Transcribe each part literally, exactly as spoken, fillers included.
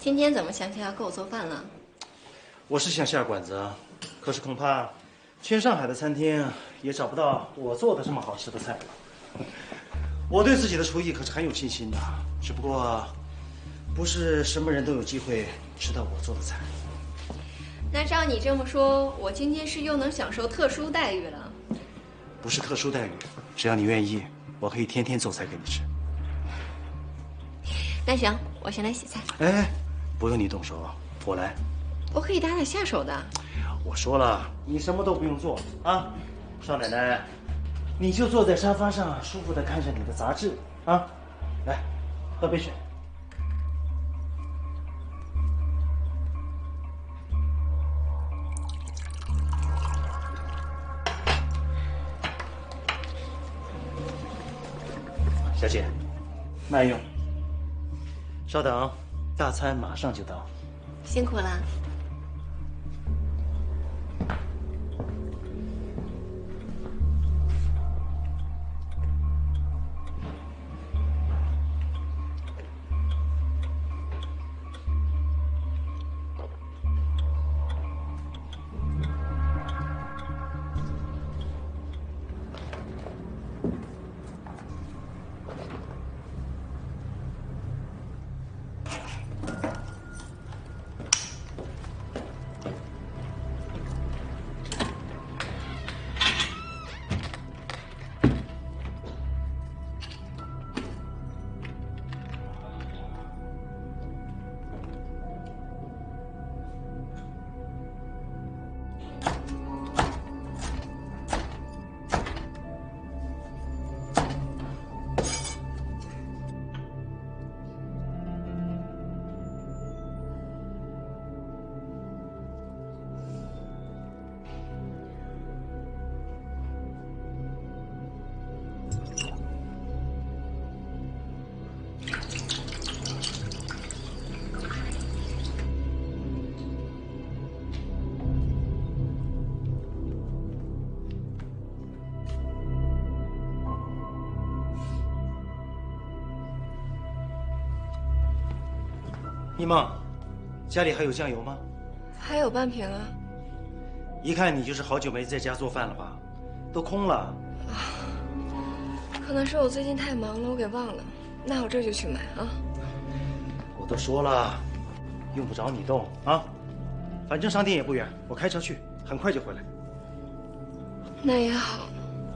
今天怎么想起要给我做饭了？ 我是想下馆子，可是恐怕全上海的餐厅也找不到我做的这么好吃的菜了。我对自己的厨艺可是很有信心的，只不过不是什么人都有机会吃到我做的菜。 那照你这么说，我今天是又能享受特殊待遇了？ 不是特殊待遇，只要你愿意，我可以天天做菜给你吃。 那行，我先来洗菜。 哎，不用你动手，我来。 我可以打打下手的。 我说了，你什么都不用做啊，少奶奶，你就坐在沙发上，舒服地看着你的杂志啊。来，喝杯水。小姐，慢用。稍等，大餐马上就到。 辛苦了。 一梦，家里还有酱油吗？ 还有半瓶啊。 一看你就是好久没在家做饭了吧？都空了。 啊，可能是我最近太忙了，我给忘了。那我这就去买啊。 我都说了，用不着你动啊，反正商店也不远，我开车去，很快就回来。 那也好。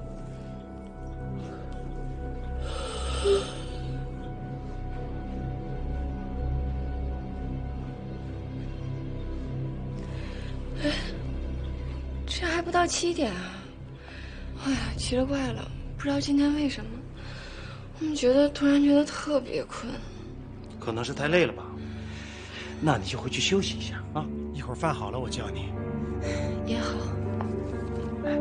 哎，这还不到七点啊！哎呀，奇了怪了，不知道今天为什么，我们觉得突然觉得特别困。 可能是太累了吧？那你就回去休息一下啊。 一会儿饭好了，我叫你。 也好。 来。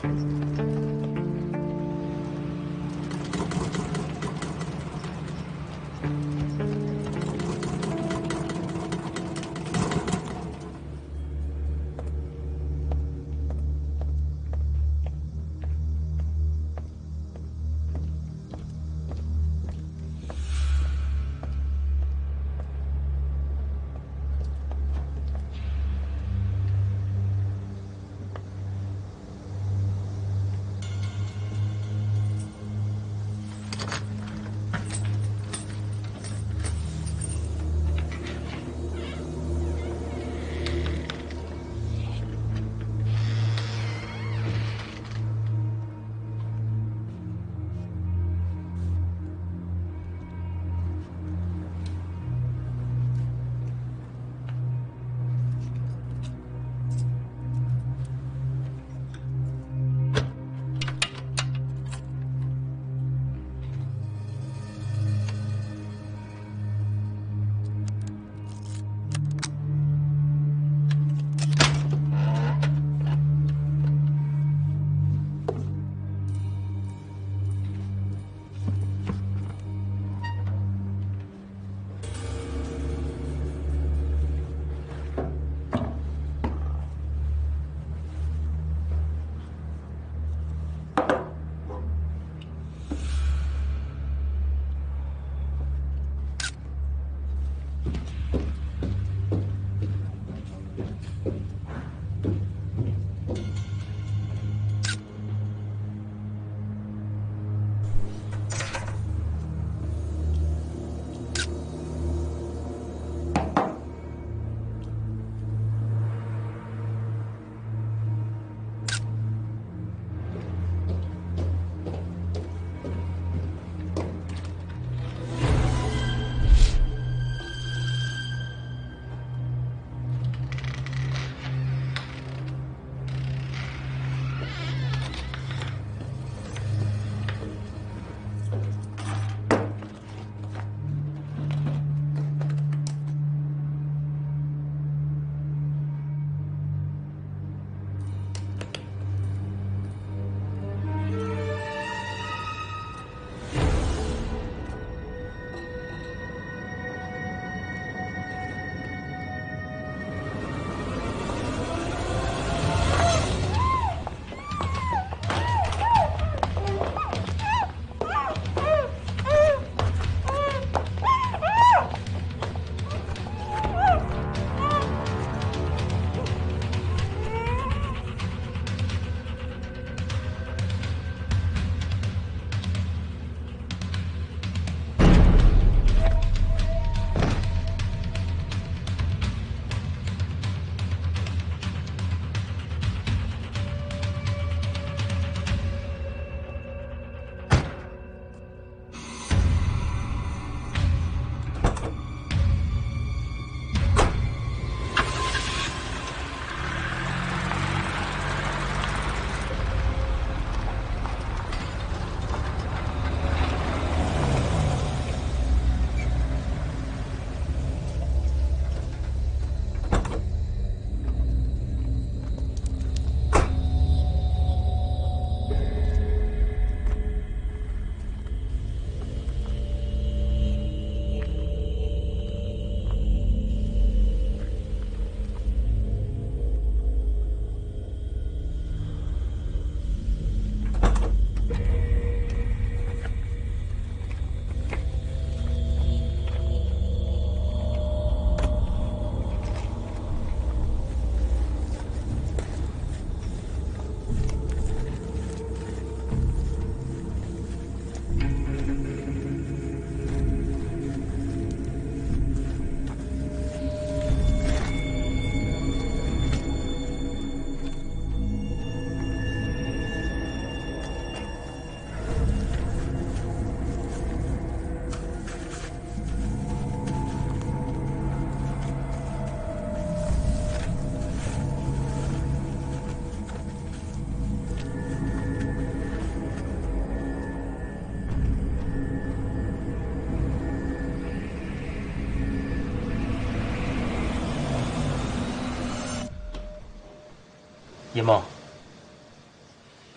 叶梦，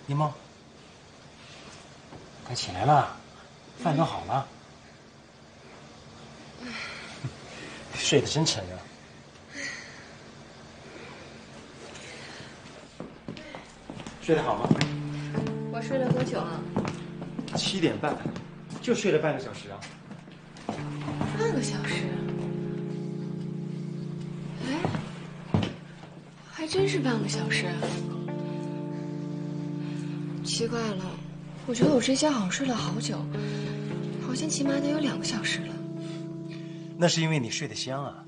一梦，该起来了，饭都好了。睡得真沉啊！睡得好吗？ 我睡了多久啊？ 七点半，就睡了半个小时啊。 半个小时？哎，还真是半个小时。奇怪了，我觉得我这觉好像睡了好久，好像起码得有两个小时了。 那是因为你睡得香啊。